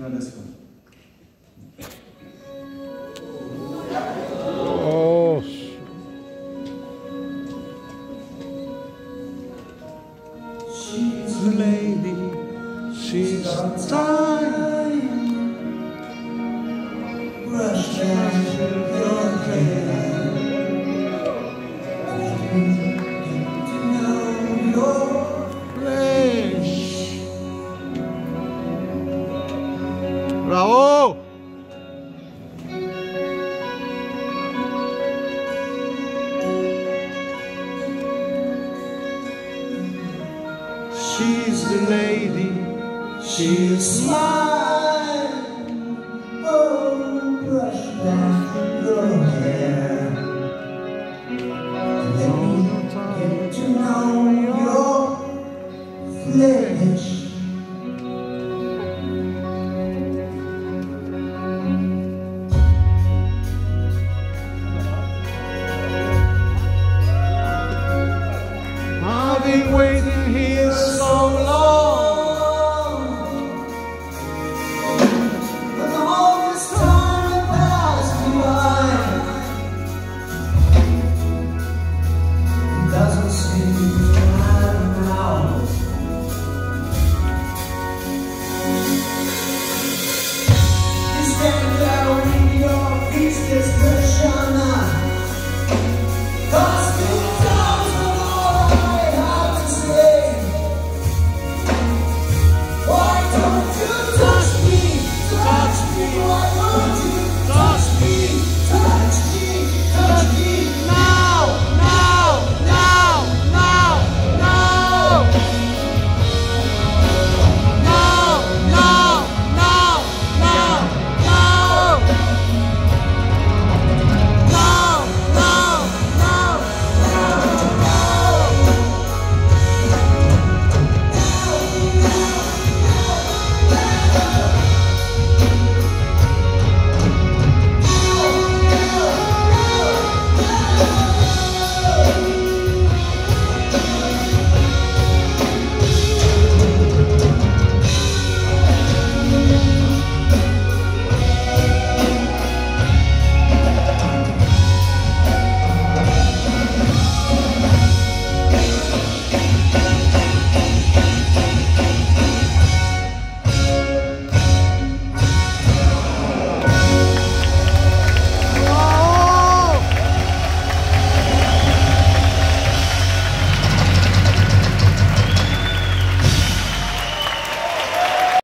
let's go. Oh. She's the lady, she's on time. Brush down your hair. Get to know your flesh. Bravo! She's the lady, she's mine. Oh, brush back your hair. Let me get to know your flesh.